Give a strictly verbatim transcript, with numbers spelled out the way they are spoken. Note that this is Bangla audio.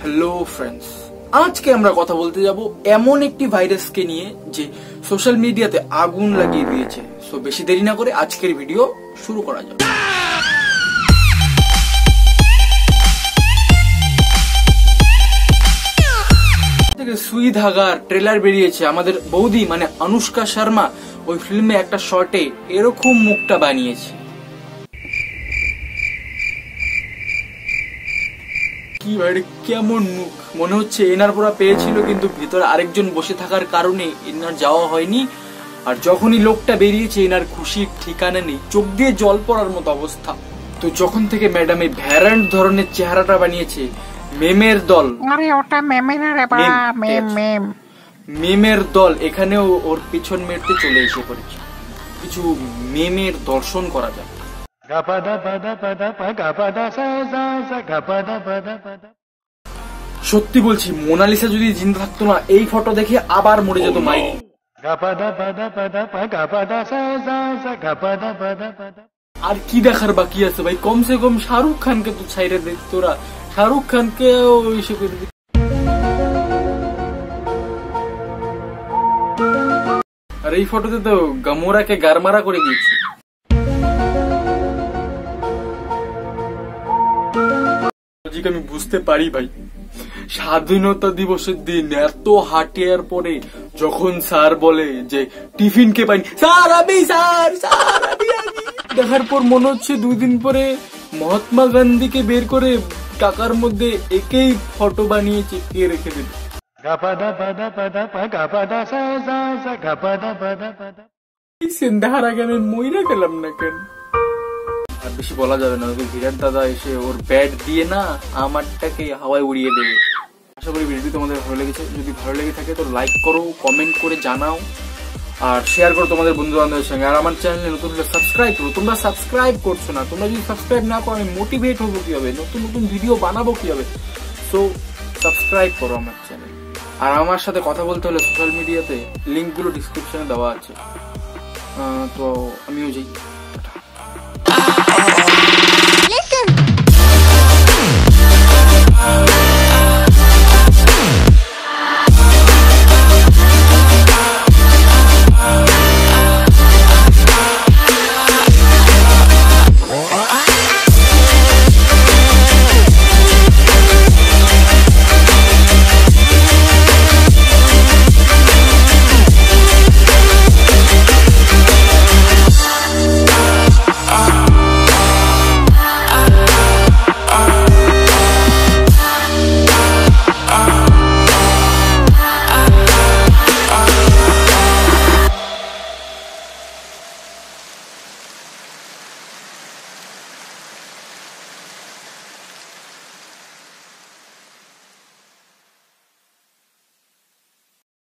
হ্যালো ফ্রেন্ডস, আজকে আমরা কথা বলতে যাব এমন একটি ভাইরাসকে নিয়ে যে সোশ্যাল মিডিয়াতে আগুন লাগিয়ে দিয়েছে। সো বেশি দেরি না করে আজকের ভিডিও শুরু করা যাক। সুই ধাগার ট্রেলার বেরিয়েছে। আমাদের বৌদি মানে অনুষ্কা শর্মা ওই ফিল্মে একটা শর্টে এরকম মুখটা বানিয়েছে। কি ভাই, কেমন মুখ! মনে হচ্ছে এনার পুরা পেয়েছিল, কিন্তু ভিতরে আরেকজন বসে থাকার কারণে এনার যাওয়া হয়নি। আর যখনই লোকটা বেরিয়েছে এনার খুশির ঠিকানা নেই, চোখ দিয়ে জল পড়ার মতো অবস্থা। তো যখন থেকে ম্যাডাম এই ভ্যারান্ট ধরনের চেহারাটা বানিয়েছে, মেমের দল, আরে ওটা মেমে না রে বাবা, মেম মেম মেমের দল এখানেও ওর পিছন মেরতে চলে এসে পড়েছে। কিছু মেমের দর্শন করা যায়। সত্যি বলছি, মোনালিসা যদি জিন্দা থাকতো না, এই ফটো দেখে আবার মরে যেত মাইরি। আর কি দেখার বাকি আছে ভাই? কমসে কম শাহরুখ খানকে তো ছাইরে দেখ তোরা, শাহরুখ খানকে এসে করে দিক। আর এই ফটোতে তো গামোরাকে গারমারা করে দিয়েছে। আমি বুঝতে পারি ভাই, স্বাধীনতা দিবসের দিন এত হাঁটিয়ার পরে যখন স্যার বলে যে টিফিন কে পাইনি, স্যার আমি স্যার স্যার আমি দেখার পর মনে হচ্ছে দুই দিন পরে মহাত্মা গান্ধীকে বের করে টাকার মধ্যে একেই ফটো বানিয়েছে, কে রেখে দেবে। দেখার আগে আমি মইরা গেলাম না কেন? আর বেশি বলা যাবে না, বিরাট দাদা এসে ওর ব্যাট দিয়ে না আমারটাকে হাওয়ায় উড়িয়ে দেবে। আশা করি ভিডিওটি তোমাদের ভালো লেগেছে। যদি ভালো লেগে থাকে তো লাইক করো, কমেন্ট করে জানাও, আর শেয়ার করো তোমাদের বন্ধু বান্ধবের সঙ্গে। আর আমার চ্যানেলে নতুন হলে সাবস্ক্রাইব করো। তোমরা সাবস্ক্রাইব করছো না, তোমরা যদি সাবস্ক্রাইব না করো আমি মোটিভেট হবো কিভাবে, নতুন নতুন ভিডিও বানাবো কিভাবে? সো সাবস্ক্রাইব করো আমার চ্যানেল। আর আমার সাথে কথা বলতে হলে সোশ্যাল মিডিয়াতে লিঙ্কগুলো ডিসক্রিপশনে দেওয়া আছে। তো আমিও যাই।